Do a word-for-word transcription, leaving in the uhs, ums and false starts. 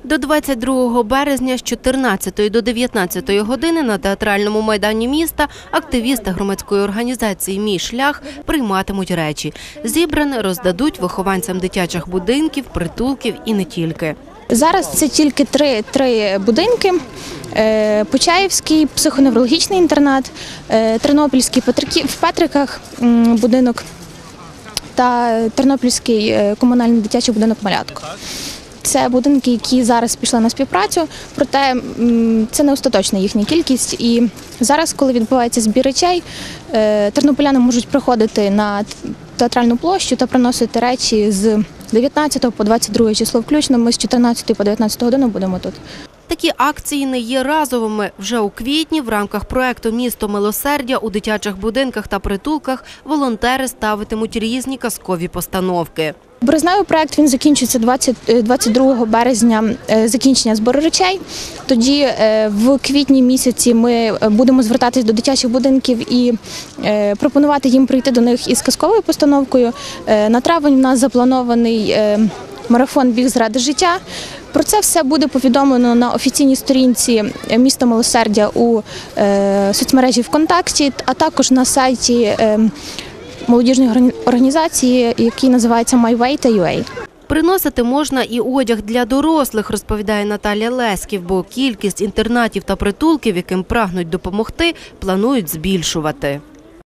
До двадцять другого березня з чотирнадцятої до дев'ятнадцятої години на театральному майдані міста активісти громадської організації «Мій шлях» прийматимуть речі. Зібране роздадуть вихованцям дитячих будинків, притулків і не тільки. Зараз це тільки три, три будинки. Почаївський психоневрологічний інтернат, Тернопільський в Петриках будинок та Тернопільський комунальний дитячий будинок «Малятко». Це будинки, які зараз пішли на співпрацю, проте це не остаточна їхня кількість. І зараз, коли відбувається збір речей, тернополяни можуть приходити на театральну площу та приносити речі з дев'ятнадцятого по двадцять друге число включно. Ми з чотирнадцятої по дев'ятнадцяту годину будемо тут. Такі акції не є разовими. Вже у квітні в рамках проєкту «Місто милосердя» у дитячих будинках та притулках волонтери ставитимуть різні казкові постановки. Березневий проєкт він закінчується двадцять другого березня, закінчення збору речей. Тоді в квітні місяці ми будемо звертатись до дитячих будинків і пропонувати їм прийти до них із казковою постановкою. На травень у нас запланований марафон «Біг заради життя». Про це все буде повідомлено на офіційній сторінці «Місто милосердя» у соцмережі ВКонтакті, а також на сайті молодіжної організації, який називається «май вей точка ю а». Приносити можна і одяг для дорослих, розповідає Наталія Леськів, бо кількість інтернатів та притулків, яким прагнуть допомогти, планують збільшувати.